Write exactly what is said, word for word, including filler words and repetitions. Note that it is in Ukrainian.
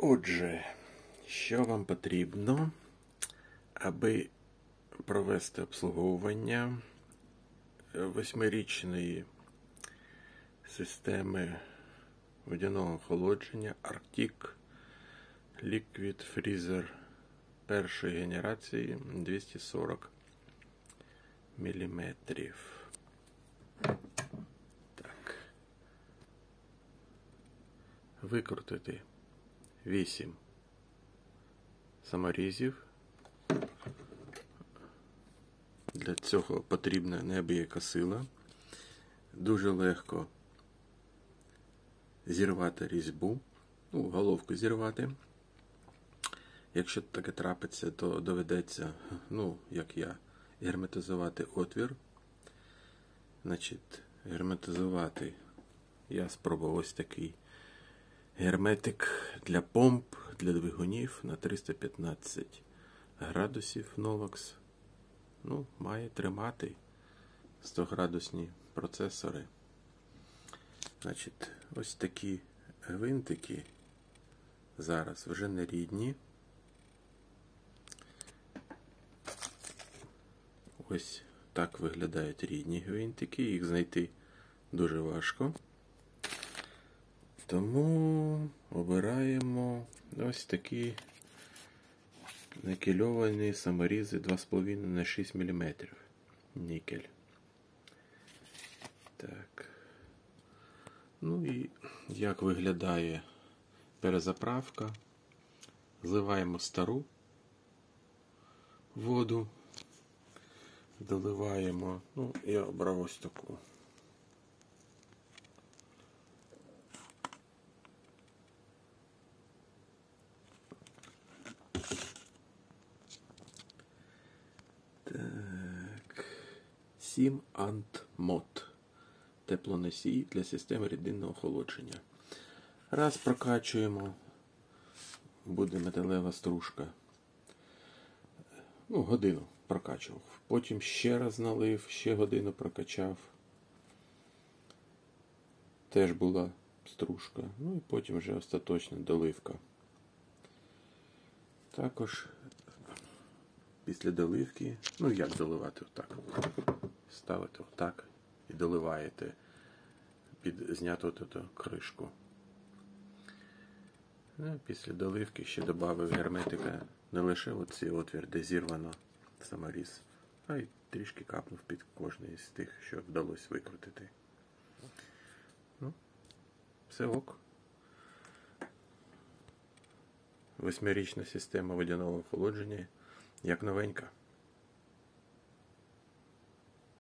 Отже, що вам потрібно, аби провести обслуговування восьмирічної системи водяного охолодження Arctic Liquid Freezer першої генерації двісті сорок міліметрів. Так. Викрутити вісім саморізів. Для цього потрібна неабияка сила. Дуже легко зірвати різьбу, ну, головку зірвати. Якщо таке трапиться, то доведеться, ну, як я, герметизувати отвір. Значить, герметизувати я спробував ось такий герметик для помп, для двигунів на триста п'ятнадцять градусів Новакс. Ну, має тримати сто градусні процесори. Значить, ось такі гвинтики зараз вже не рідні. Ось так виглядають рідні гвинтики, їх знайти дуже важко. Тому обираємо ось такі никельовані саморізи два з половиною на шість міліметрів. Нікель. Так. Ну і як виглядає перезаправка. Зливаємо стару воду. Доливаємо, ну, я обрав ось таку. Так. сім ант мод. Теплоносій для системи рідинного охолодження. Раз прокачуємо, буде металева стружка. Ну, годину прокачував. Потім ще раз налив, ще годину прокачав. Теж була стружка. Ну і потім вже остаточна доливка. Також після доливки, ну як доливати отак? Ставите отак і доливаєте під зняту оту кришку. Ну, після доливки ще додав герметика не лише оцей отвір, де зірвано саморіз, а й трішки капнув під кожний з тих, що вдалося викрутити. Ну, все ок. Восьмирічна система водяного охолодження, як новенька.